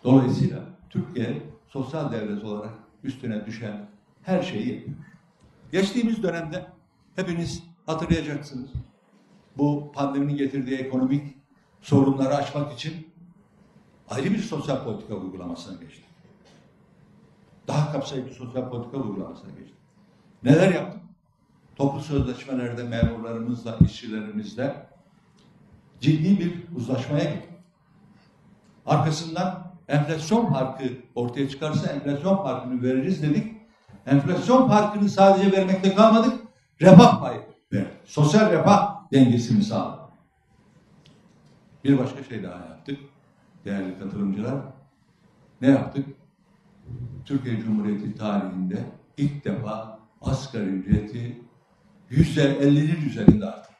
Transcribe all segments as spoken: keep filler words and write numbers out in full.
Dolayısıyla Türkiye sosyal devlet olarak üstüne düşen her şeyi yapıyor. Geçtiğimiz dönemde hepiniz hatırlayacaksınız. Bu pandeminin getirdiği ekonomik sorunları aşmak için ayrı bir sosyal politika uygulamasına geçtik. Daha kapsayıcı sosyal politika uygulamasına geçtik. Neler yaptık? Toplu sözleşmelerde memurlarımızla, işçilerimizle ciddi bir uzlaşmaya gittik. Arkasından enflasyon farkı ortaya çıkarsa enflasyon farkını veririz dedik. Enflasyon farkını sadece vermekte kalmadık, refah payı verdik. Sosyal refah dengesini sağladık. Bir başka şey daha yaptık değerli katılımcılar. Ne yaptık? Türkiye Cumhuriyeti tarihinde ilk defa asgari ücreti yüzde ellinin üzerinde arttırdık.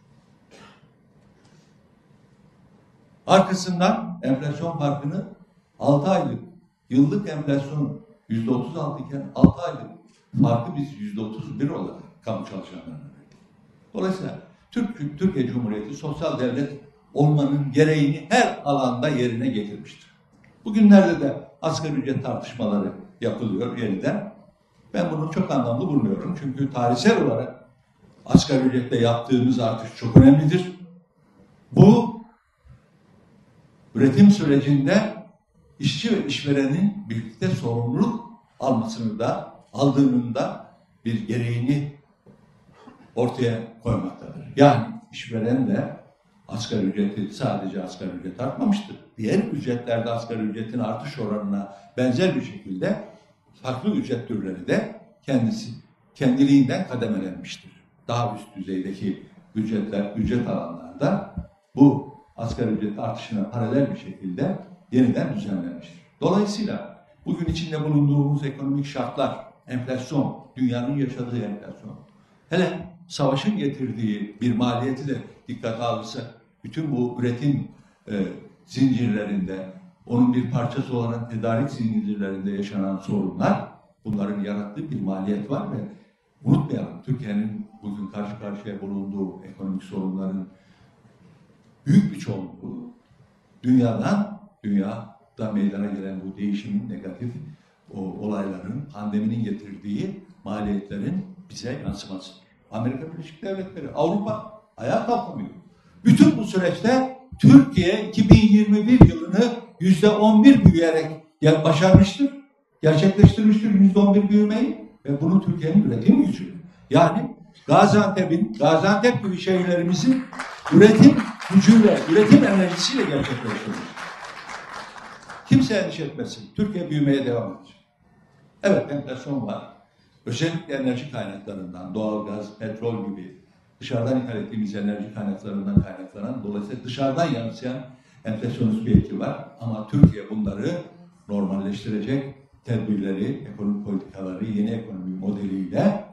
Arkasından enflasyon farkını altı aylık, yıllık enflasyon yüzde otuz altı iken altı aylık farkı biz yüzde otuz bir olarak kamu çalışanlarına verdik. Dolayısıyla Türk, Türkiye Cumhuriyeti sosyal devlet olmanın gereğini her alanda yerine getirmiştir. Bugünlerde de asgari ücret tartışmaları yapılıyor yeniden. Ben bunu çok anlamlı bulmuyorum. Çünkü tarihsel olarak asgari ücretle yaptığımız artış çok önemlidir. Bu üretim sürecinde işçi ve işverenin birlikte sorumluluk almasını da aldığının da bir gereğini ortaya koymaktadır. Yani işveren de asgari ücreti sadece asgari ücret artmamıştır. Diğer ücretlerde asgari ücretin artış oranına benzer bir şekilde farklı ücret türleri de kendisi kendiliğinden kademelenmiştir. Daha üst düzeydeki ücretler, ücret alanlarda bu asgari ücret artışına paralel bir şekilde yeniden düzenlenmiştir. Dolayısıyla bugün içinde bulunduğumuz ekonomik şartlar, enflasyon, dünyanın yaşadığı enflasyon, hele savaşın getirdiği bir maliyeti de dikkate alırsa, bütün bu üretim e, zincirlerinde, onun bir parçası olan tedarik zincirlerinde yaşanan sorunlar, bunların yarattığı bir maliyet var ve unutmayalım, Türkiye'nin bugün karşı karşıya bulunduğu ekonomik sorunların büyük bir çoğunluğu dünyadan, dünyada meydana gelen bu değişimin negatif o olayların, pandeminin getirdiği maliyetlerin bize yansıması. Amerika Birleşik Devletleri, Avrupa ayağa kalkamıyor. Bütün bu süreçte Türkiye iki bin yirmi bir yılını yüzde on bir büyüyerek başarmıştır, gerçekleştirmiştir yüzde on bir büyümeyi ve bunu Türkiye'nin üretim gücü. Yani Gaziantep'in, Gaziantep gibi şehirlerimizin üretim gücüyle, üretim enerjisiyle gerçekleştirilir. Kimse endişe etmesin. Türkiye büyümeye devam edecek. Evet, enflasyon var. Özellikle enerji kaynaklarından, doğalgaz, petrol gibi dışarıdan ithal ettiğimiz enerji kaynaklarından kaynaklanan, dolayısıyla dışarıdan yansıyan enflasyonist bir etki var. Ama Türkiye bunları normalleştirecek tedbirleri, ekonomik politikaları, yeni ekonomi modeliyle